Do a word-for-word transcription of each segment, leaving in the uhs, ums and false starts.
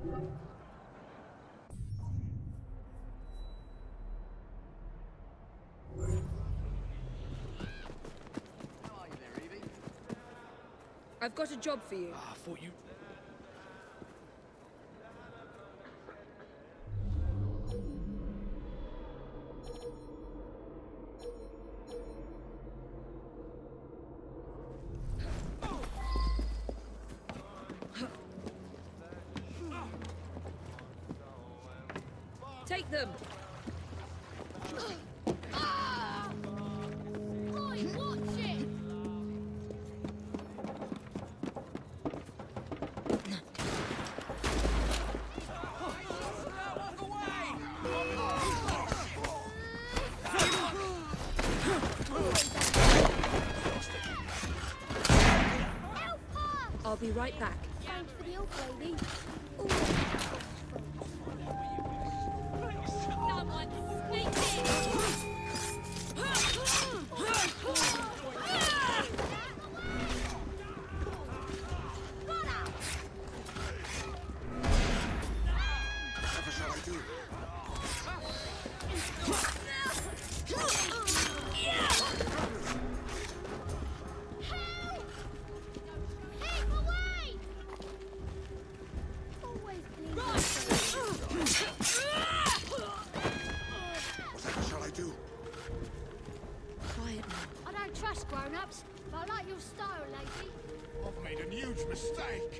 I've got a job for you. Ah, I thought you... Take them! Ah! Boy, watch it! I'll be right back. Thanks for the old lady. Someone sneak Whatever shall I do? Whatever shall I do? Quiet now. I don't trust grown-ups, but I like your style, lady. I've made a huge mistake.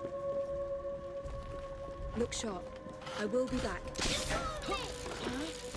Look sharp. I will be back. Huh?